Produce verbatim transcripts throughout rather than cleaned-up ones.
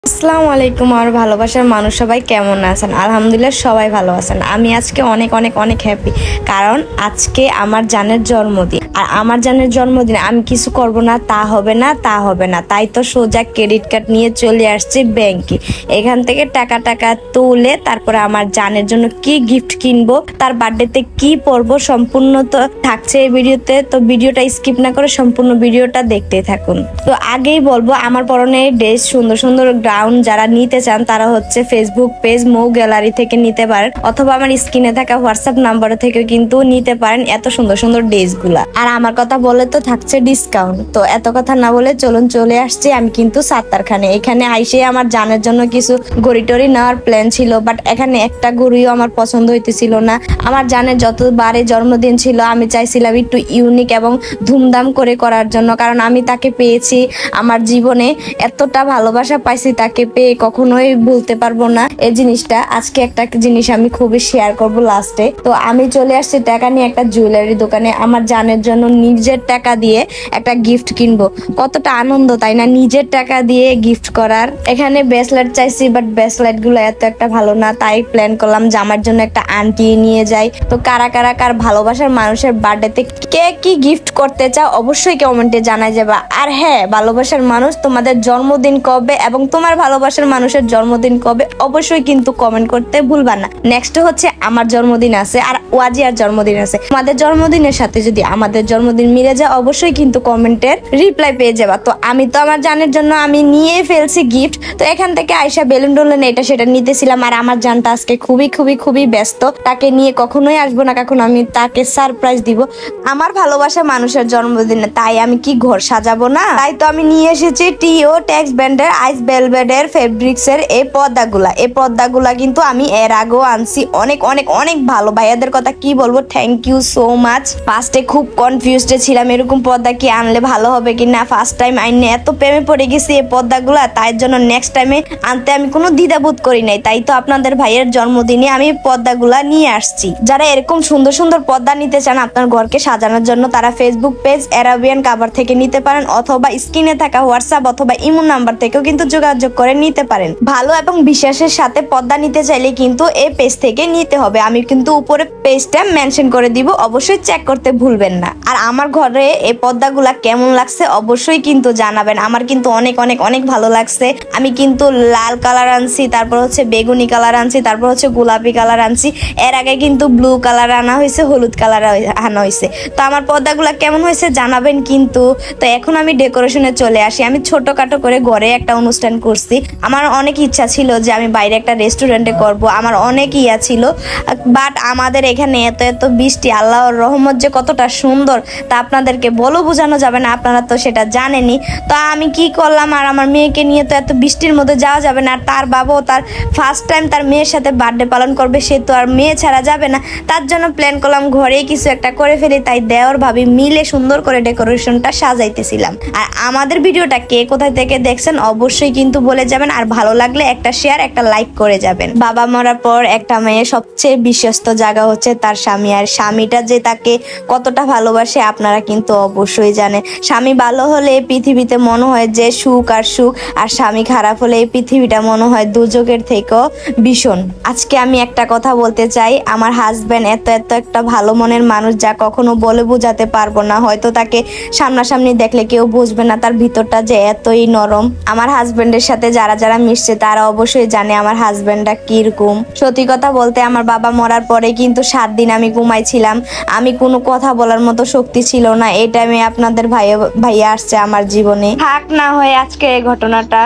আসসালামু আলাইকুম আর ভালোবাসার মানুষ সবাই কেমন আছেন? আলহামদুলিল্লাহ সবাই ভালো আছেন। আমি আজকে অনেক অনেক অনেক হ্যাপি, কারণ আজকে আমার জানের জন্মদিন। আর আমার জানের জন্মদিন আমি কিছু করব না তা হবে না তা হবে না তাই তো সোজা ক্রেডিট কার্ড নিয়ে চলে আসছি ব্যাংকে। এখান থেকে টাকা টাকা তুলে তারপরে আমার জানের জন্য কি গিফট কিনবো, তার বার্থডেতে কি পরবো, সম্পূর্ণ তো থাকছে এই ভিডিওতে। তো ভিডিওটা স্কিপ না করে সম্পূর্ণ ভিডিওটা দেখতেই থাকুন। তো আগেই বলবো, আমার পরনে ড্রেস সুন্দর সুন্দর গাউন যারা নিতে চান তারা হচ্ছে ফেসবুক পেজ মৌ গ্যালারি থেকে নিতে পারেন, অথবা আমার স্ক্রিনে থাকা হোয়াটসঅ্যাপ নাম্বার থেকে কিন্তু নিতে পারেন এত সুন্দর সুন্দর ড্রেস গুলা। আর আমার কথা বলে তো থাকছে ডিসকাউন্ট। তো এত কথা না বলে চলুন চলে আসছি আমি কিন্তু সাত্তারখানে। এখানে আইসে আমার জানের জন্য কিছু গড়ি টড়ি নেওয়ার প্ল্যান ছিল, বাট এখানে একটা গড়িও আমার পছন্দ হইতেছিল না। আমার জানের যতবারে জন্মদিন ছিল আমি চাইছিলাম একটু ইউনিক এবং ধুমধাম করে করার জন্য, কারণ আমি তাকে পেয়েছি আমার জীবনে, এতটা ভালোবাসা পাইছি তাকে পেয়ে কখনোই ভুলতে পারবো না এই জিনিসটা। আজকে একটা জিনিস আমি খুবই শেয়ার করব লাস্টে। তো আমি চলে আসছি টাকা নিয়ে একটা জুয়েলারি দোকানে, আমার জানের জন্য নিজের টাকা দিয়ে একটা গিফট কিনবো। কতটা আনন্দ তাই না, নিজের টাকা দিয়ে গিফট করার। এখানে ব্রেসলেট চাইছি, বাট ব্রেসলেট গুলো এত একটা ভালো না, তাই প্ল্যান করলাম যে আমার জন্য একটা আন্টি নিয়ে যাই। তো কারা কারা কার ভালোবাসার মানুষের বার্থডেতে কে কি গিফট করতে চাও অবশ্যই কমেন্টে জানাই যাবা। আর হ্যাঁ, ভালোবাসার মানুষ তোমাদের জন্মদিন কবে এবং তোমার ভালোবাসার মানুষের জন্মদিন কবে অবশ্যই কিন্তু কমেন্ট করতে ভুলবা না। নেক্সট হচ্ছে আমার জন্মদিন আছে আর ওয়াজিয়ার জন্মদিন আছে। তোমাদের জন্মদিনের সাথে যদি আমাদের জন্মদিন মিলে যায় অবশ্যই কিন্তু কমেন্টের রিপ্লাই পেয়ে যাবা। তো আমি তো আমার জানের জন্য আমি নিয়ে ফেলছি গিফট। তো এখান থেকে আয়সা বেলুন ডোলেন এটা সেটা নিতেছিলাম, আর আমার জানটা আজকে খুবই খুবই খুবই ব্যস্ত, তাকে নিয়ে কখনোই আসবো না, কখন আমি তাকে সারপ্রাইজ দিব আমার ভালোবাসা মানুষের জন্মদিনে। তাই আমি কি ঘর সাজাবো না, তাই তো আমি নিয়ে এসেছি টিও টেক্স ব্র্যান্ডের আইস বেলভেডের ফেব্রিক্স এর এই পর্দাগুলা। এই পর্দাগুলা কিন্তু আমি এর আগেও আনছি, অনেক অনেক অনেক ভালো। ভাইয়াদের কথা কি বলবো, থ্যাংক ইউ সো মাচ। ফার্স্টে খুব কনফিউজড ছিলাম এরকম পর্দা কি আনলে ভালো হবে কি না। ফার্স্ট টাইম আইনে এত প্রেমে পড়ে গেছি এই পর্দাগুলা, তাই জন্য নেক্সট টাইমে আনতে আমি কোনো দ্বিধাবোধ করি নাই। তাই তো আপনাদের ভাইয়ের জন্মদিনে আমি পর্দাগুলা নিয়ে আসছি। যারা এরকম সুন্দর সুন্দর পর্দা নিতে চান আপনার ঘরকে সাজানোর জন্য, তারা ফেসবুক পেজ অ্যারাবিয়ান কাভার থেকে নিতে পারেন, অথবা স্ক্রিনে থাকা হোয়াটসঅ্যাপ অথবা ইমো নাম্বার থেকেও কিন্তু যোগাযোগ করে নিতে পারেন। ভালো এবং বিশ্বাসের সাথে পর্দা নিতে চাইলে কিন্তু এই পেজ থেকে নিতে হবে। আমি কিন্তু উপরে পেজটা মেনশন করে দিব, অবশ্যই চেক করতে ভুলবেন না। আর আমার ঘরে এই পর্দাগুলা কেমন লাগছে অবশ্যই কিন্তু জানাবেন। আমার কিন্তু অনেক অনেক অনেক ভালো লাগছে। আমি কিন্তু লাল কালার আনছি, তারপর হচ্ছে বেগুনি কালার আনছি, তারপর হচ্ছে গোলাপি কালার আনছি। এর আগে কিন্তু ব্লু কালার আনা হয়েছে, হলুদ কালার আনা হয়েছে। তো আমার পর্দাগুলা কেমন হয়েছে জানাবেন কিন্তু। তো এখন আমি ডেকোরেশনে চলে আসি। আমি ছোটখাটো করে ঘরে একটা অনুষ্ঠান করছি। আমার অনেক ইচ্ছা ছিল যে আমি বাইরে একটা রেস্টুরেন্টে করব, আমার অনেক ইয়া ছিল, বাট আমাদের এখানে এত এত বৃষ্টি, আল্লাহর রহমত যে কতটা সুন্দর তা আপনাদেরকে বলো বোঝানো যাবে না, আপনারা তো সেটা জানেনই। তো আমি কি করলাম, আর আমার মেয়েকে নিয়ে তো এত বৃষ্টির মধ্যে যাওয়া যাবে না, আর তার বাবাও তার ফার্স্ট টাইম তার মেয়ের সাথে বার্থডে পালন করবে, সে তো আর মেয়ে ছাড়া যাবে না। তার জন্য প্ল্যান করলাম ঘরেই কিছু একটা করে ফেলি। তাই দেওর ভাবি মিলে সুন্দর করে ডেকোরেশনটা সাজাইতেছিলাম। আর আমাদের ভিডিওটা কে কোথায় থেকে দেখছেন অবশ্যই কিন্তু বলে যাবেন, আর ভালো লাগলে একটা শেয়ার একটা লাইক করে যাবেন। বাবা মরার পর একটা মেয়ের সবচেয়ে বিশ্বস্ত জায়গা হচ্ছে তার স্বামী, আর স্বামীটা যে তাকে কতটা ভালোবাসে আপনারা কিন্তু অবশ্যই জানেন। স্বামী ভালো হলে এই পৃথিবীতে মনে হয় যে সুখ আর সুখ, আর স্বামী খারাপ হলে এই পৃথিবীটা মনে হয় দুর্যোগের থেকেও ভীষণ। আজকে আমি একটা কথা বলতে চাই, আমার হাজবেন্ড এত এত একটা ভালো মনের মানুষ যা কখনো বলে বোঝাতে পারবো না। হয়তো তাকে সামনাসামনি দেখলে কেউ বুঝবে না তার ভিতরটা যে এতই নরম। আমার হাজবেন্ডের সাথে যারা যারা মিশছে তারা অবশ্যই জানে আমার হাজবেন্ডটা কিরকম। সত্যি কথা বলতে আমার বাবা মরার পরে কিন্তু সাত দিন আমি ঘুমাইছিলাম, আমি কোনো কথা বলার মতো শক্তি ছিল না। এই টাইমে আপনাদের ভাই ভাইয়া আসছে আমার জীবনে। থাক না হয় আজকে এই ঘটনাটা।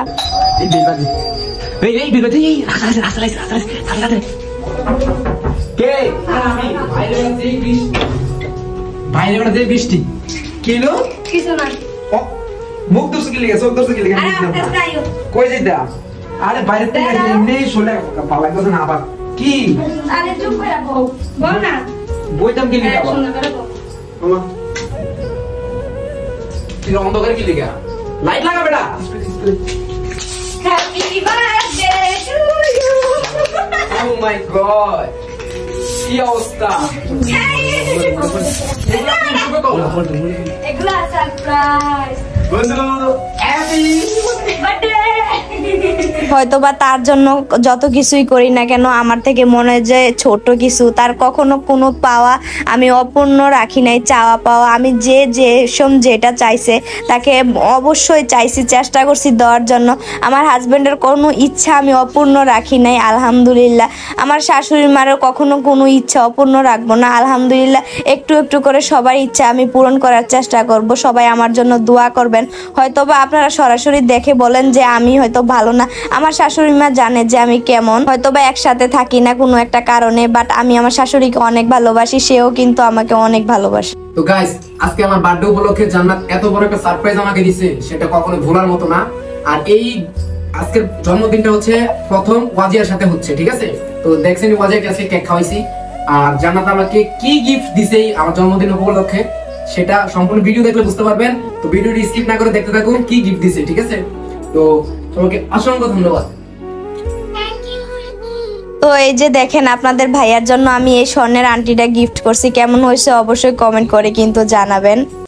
বৃষ্টি কিলো কিছু না, মুখ দোষ কি লেগে চোখ দোষ কি লেগে কই যাইতা? আরে বাইরে থেকে এমনি শুলে পালা গেছ না আবার কি? আরে চুপ করে বল বল না, বইতাম কি লেগে আবার মামা তুই অন্ধকার কি লেগে লাইট লাগা বেটা। Happy birthday to you. Oh my god কি অবস্থা। এগুলা সারপ্রাইজ বন্ধু হ্যাপি বার্থডে। হয়তোবা তার জন্য যত কিছুই করি না কেন আমার থেকে মনে হয় যে ছোট কিছু, তার কখনো কোনো পাওয়া আমি অপূর্ণ রাখি নাই, চাওয়া পাওয়া আমি যে যে সম যেটা চাইছে তাকে অবশ্যই চাইছি, চেষ্টা করছি দেওয়ার জন্য। আমার হাজবেন্ডের কোনো ইচ্ছা আমি অপূর্ণ রাখি নাই আলহামদুলিল্লাহ। আমার শাশুড়ি মারও কখনো কোনো ইচ্ছা অপূর্ণ রাখবো না আলহামদুলিল্লাহ। একটু একটু করে সবার ইচ্ছা আমি পূরণ করার চেষ্টা করব। সবাই আমার জন্য দোয়া করবেন। হয়তোবা আপনারা সরাসরি দেখে বলেন যে আমি হয়তো ভালো না, আমার শাশুড়ি মা জানে যে আমি কেমন, হয়তোবা একসাথে থাকি না কোনো একটা কারণে, বাট আমি আমার শাশুড়িকে অনেক ভালোবাসি, সেও কিন্তু আমাকে অনেক ভালোবাসে। তো গাইস, আজকে আমার বার্থডে উপলক্ষে জান্নাত এত বড় একটা সারপ্রাইজ আমাকে দিয়েছে, সেটা কখনো ভোলার মতো না। আর এই আজকের জন্মদিনটা হচ্ছে প্রথম ওয়াজিয়ার সাথে হচ্ছে, ঠিক আছে? তো দেখছেন ওয়াজিয়াকে আজকে কেক খাওয়াইছি, আর জান্নাত আমাকে কি গিফট দিছে আমার জন্মদিন উপলক্ষে সেটা সম্পূর্ণ ভিডিও দেখলে বুঝতে পারবেন। তো ভিডিওটি স্কিপ না করে দেখতে থাকুন কি গিফট দিছে, ঠিক আছে? তো তোমাকে অসংখ্য ধন্যবাদ। তো এই যে দেখেন আপনাদের ভাইয়ার জন্য আমি এই স্বর্ণের আংটিটা গিফট করছি, কেমন হয়েছে অবশ্যই কমেন্ট করে কিন্তু জানাবেন।